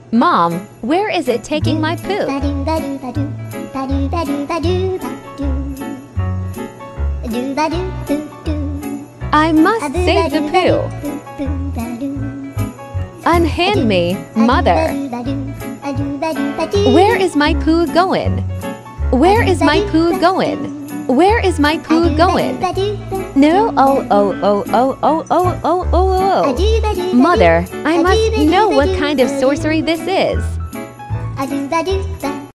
Mom, where is it taking my poo? I must save the poo. Unhand me, Mother. Where is my poo going? Where is my poo going? Where is my poo going? No, oh. Mother, I must know what kind of sorcery this is.